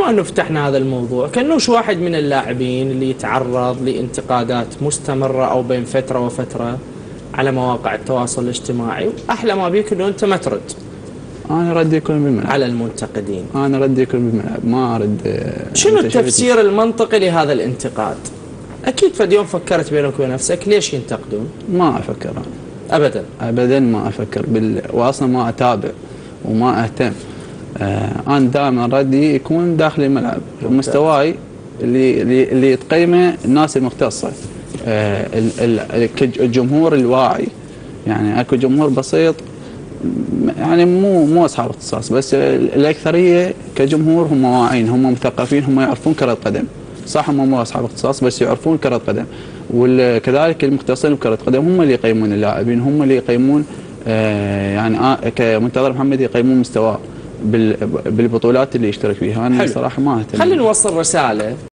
بما انه فتحنا هذا الموضوع، كنوش واحد من اللاعبين اللي يتعرض لانتقادات مستمره او بين فتره وفتره على مواقع التواصل الاجتماعي، واحلى ما بيك انه انت ما ترد. انا ردي يكون بالملعب على المنتقدين. انا ردي يكون بالملعب، ما ارد. شنو التفسير المنطقي لهذا الانتقاد؟ اكيد فد يوم فكرت بينك وبين نفسك ليش ينتقدون؟ ما افكر أنا. ابدا ما افكر واصلا ما اتابع وما اهتم. انا دائما ردي يكون داخل الملعب، مستواي اللي تقيمه الناس المختصه، الجمهور الواعي. يعني اكو جمهور بسيط، يعني مو اصحاب اختصاص، بس الاكثريه كجمهور هم واعين، هم مثقفين، هم يعرفون كره قدم. صح هم مو اصحاب اختصاص بس يعرفون كره قدم، وكذلك المختصين بكره قدم هم اللي يقيمون اللاعبين، هم اللي يقيمون يعني كمنتظر محمد يقيمون مستواه بالبطولات اللي يشترك فيها. انا صراحه ما اهتم. خلينا نوصل رساله